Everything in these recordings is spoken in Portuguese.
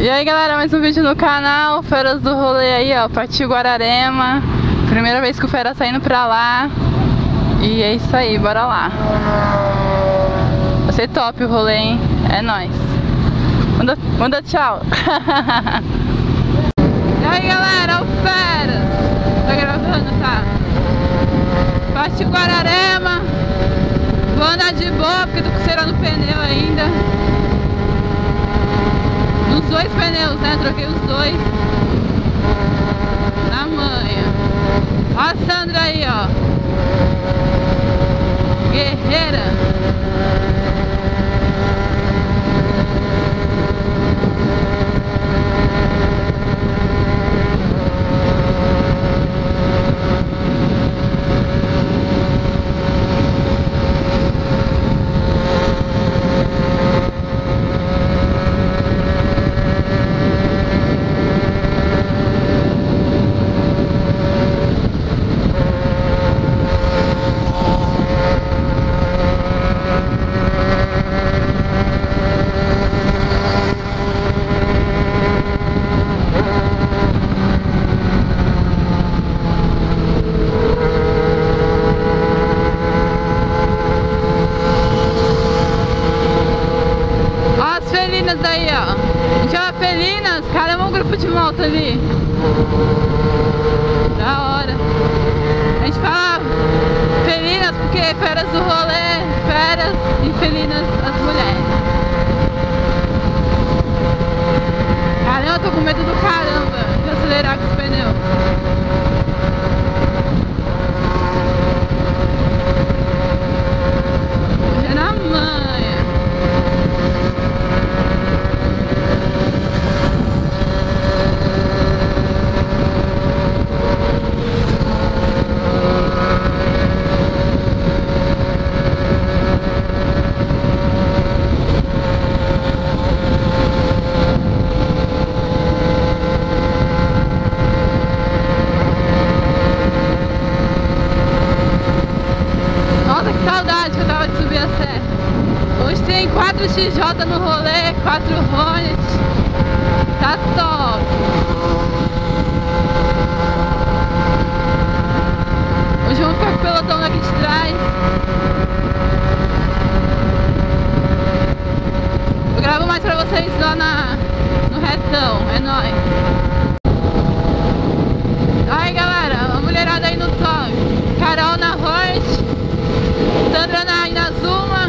E aí galera, mais um vídeo no canal, Feras do Rolê aí ó, partiu Guararema. Primeira vez que o Fera saindo pra lá. E é isso aí, bora lá. Vai ser top o rolê, hein? É nóis. Manda tchau. E aí galera, o Feras. Tá gravando, tá? Partiu Guararema. Vou andar de boa porque tô com cera no pneu ainda. Nos dois pneus, né? Troquei os dois. Na manha. Ó a Sandra aí, ó. Guerreira. Aí, ó. A gente chama Felinas. Caramba, um grupo de moto ali. Da hora. A gente fala Felinas porque Feras do Rolê, Feras e Felinas as mulheres. Caramba, eu tô com medo do caramba de acelerar com os pneus. Hoje na manha. Saudade que eu tava de subir a serra. Hoje tem 4 XJ no rolê, 4 Hornet. Tá top. Hoje vamos ficar com o pelotão aqui de trás. Eu gravo mais pra vocês lá no retão. É nóis. Aí galera, a mulherada aí no top. Carol na Hornet. Sandra na Inazuma.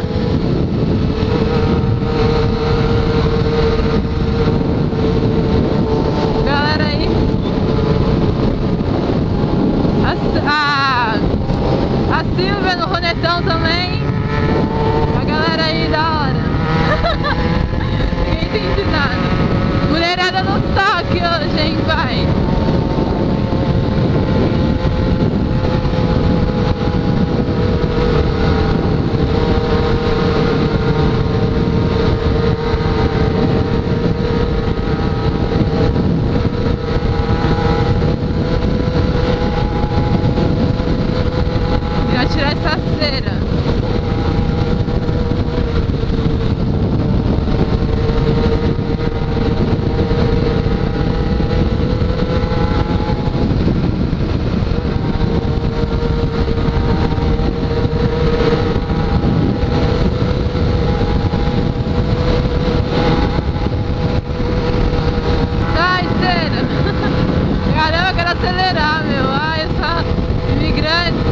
Galera aí. A Silvia no Ronetão também. A galera aí da hora. Ninguém entende nada. Mulherada no toque hoje, hein, vai. Tirar essa cera. Sai, cera. Caramba, eu quero acelerar, meu. Ai, essa imigrante.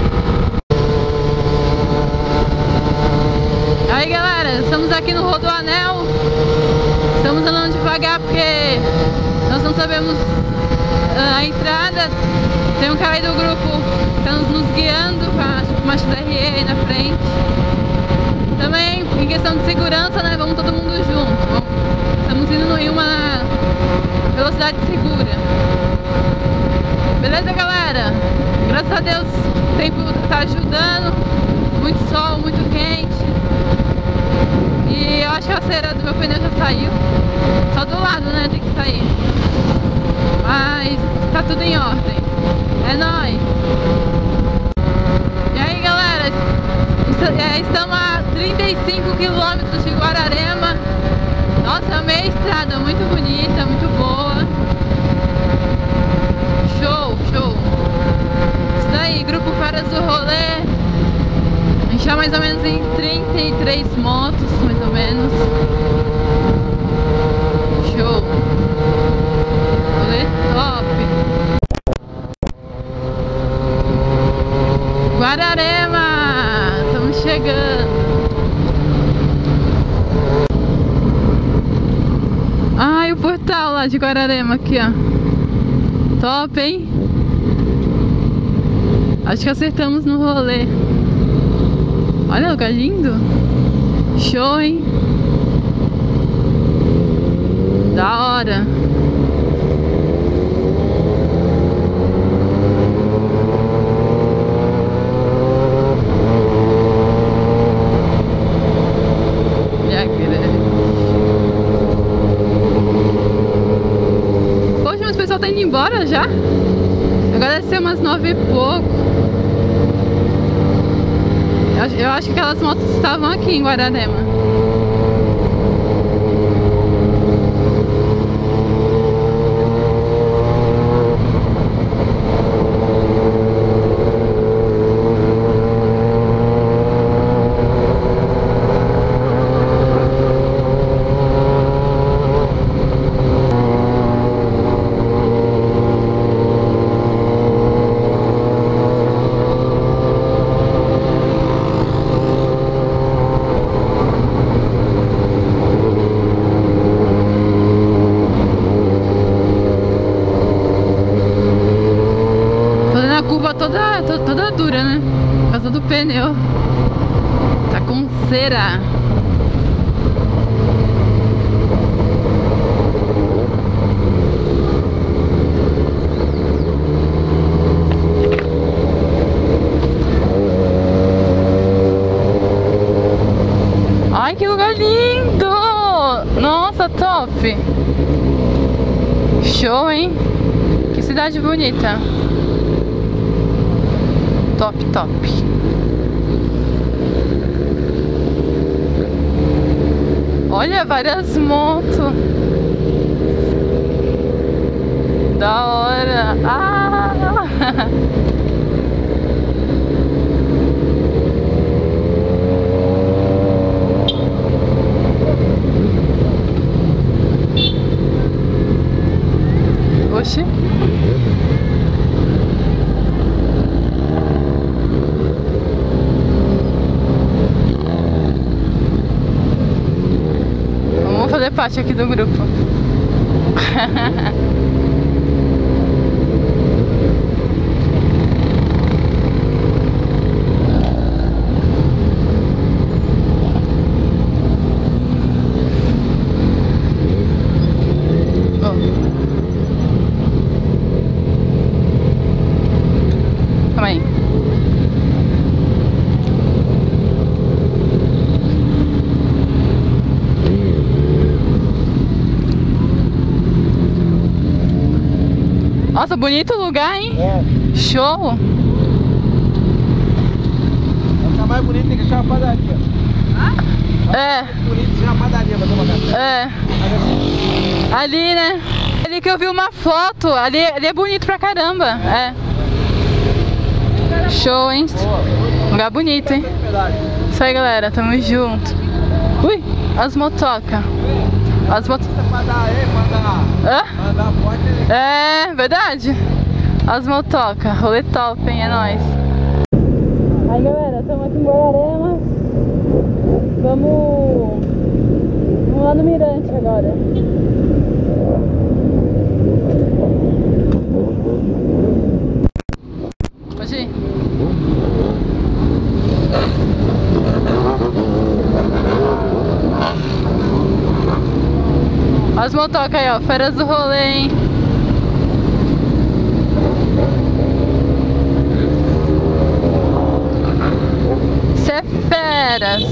Aí galera, estamos aqui no Rodoanel. Estamos andando devagar porque nós não sabemos a entrada. Tem um cara aí do grupo que está nos guiando com uma XRE aí na frente. Também em questão de segurança, né? Vamos todo mundo junto. Estamos indo em uma velocidade segura. Beleza galera? Graças a Deus o tempo está ajudando. Muito sol, muito quente. E eu acho que a cera do meu pneu já saiu. Só do lado, né? Tem que sair. Mas tá tudo em ordem. É nóis. E aí galera, estamos a 35 km de Guararema. Nossa, amei a estrada, muito bonita. Guararema! Estamos chegando. Ai, o portal lá de Guararema aqui, ó. Top, hein? Acho que acertamos no rolê. Olha, lugar lindo. Show, hein? Da hora. Poxa, mas o pessoal tá indo embora já? Agora deve ser umas 9 e pouco. Eu acho que aquelas motos estavam aqui em Guararema. Toda dura, né? Por causa do pneu. Tá com cera. Ai, que lugar lindo! Nossa, top! Show, hein? Que cidade bonita. Top, top. Olha, várias motos. Da hora. Ah! Oxi. Fazer parte aqui do grupo. Calma aí. Nossa, bonito lugar, hein? É. Show! Vai ficar mais bonito, tem que achar uma padaria. É. Bonito, tem uma padaria pra tomar café. É. Ali, né? Ali que eu vi uma foto. Ali é bonito pra caramba. É. Show, hein? Lugar bonito, hein? Isso aí, galera. Tamo junto. Ui, as motocas. As motos. Mandar forte, né? É, verdade. As motocas. Rolê top, hein? É nóis. Aí, galera, estamos aqui em Guararema. Vamos lá no Mirante agora. Pode ir. As motocas aí, ó, feras do rolê, hein? Cê é feras.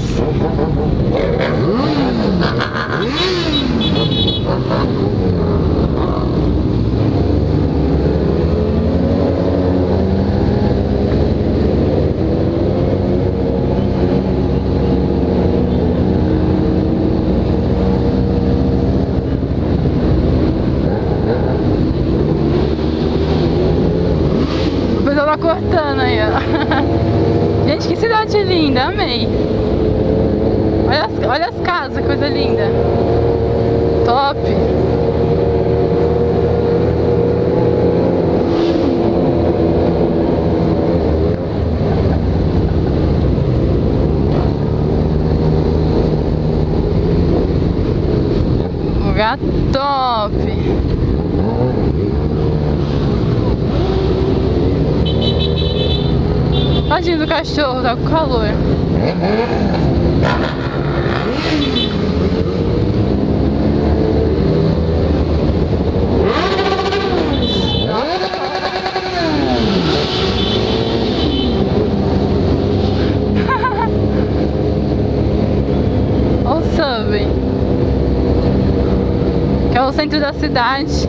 Tá cortando aí, ó. Gente, que cidade linda, amei. Olha as casas, coisa linda. Top. Lugar top. Tadinho do cachorro, tá com calor. Olha o Subway, que é o centro da cidade.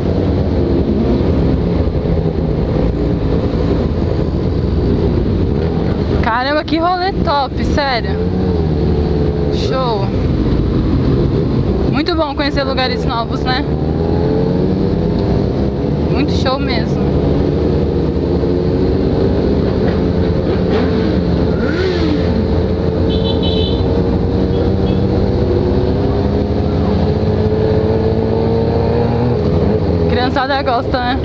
Caramba, que rolê top, sério. Show. Muito bom conhecer lugares novos, né? Muito show mesmo. Criançada gosta, né?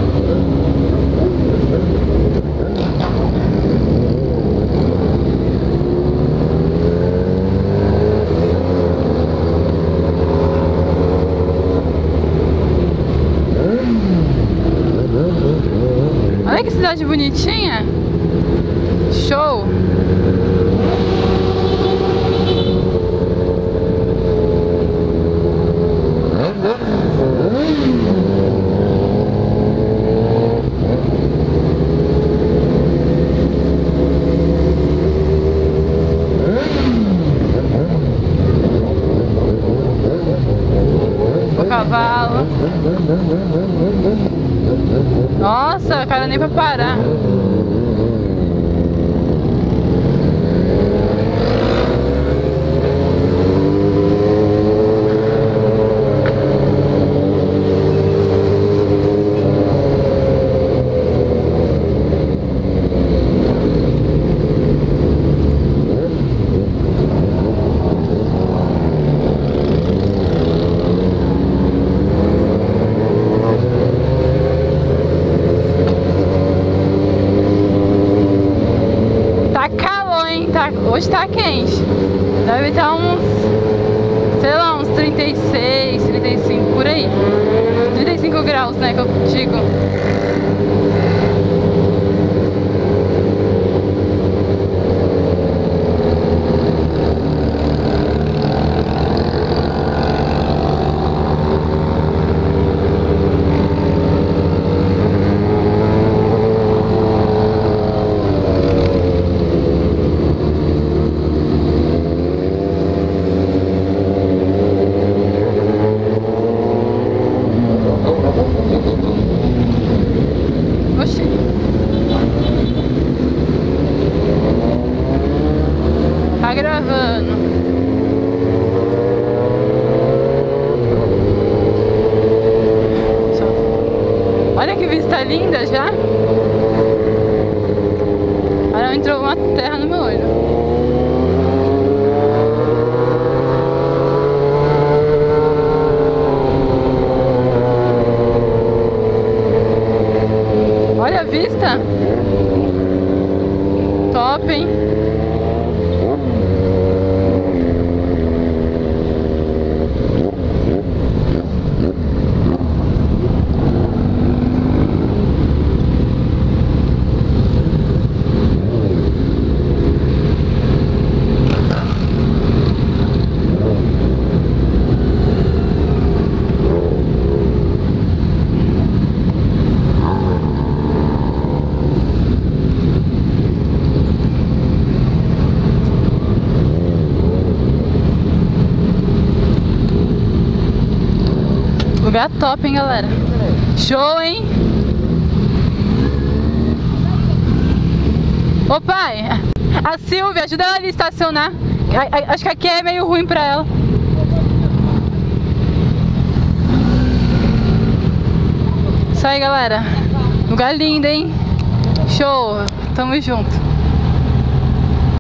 Olha que cidade bonitinha. Show. O cavalo. Nossa, cara, nem pra parar. Hoje tá quente. Deve estar uns, sei lá, uns 36, 35, por aí. 35 graus, né, que eu digo. Tá gravando. Olha que vista linda já. Olha, entrou uma terra no meu olho. Olha a vista. Top, hein? Lugar top, hein, galera? Show, hein? Ô pai, a Silvia, ajuda ela ali a estacionar. Acho que aqui é meio ruim pra ela. Isso aí, galera. Lugar lindo, hein? Show. Tamo junto.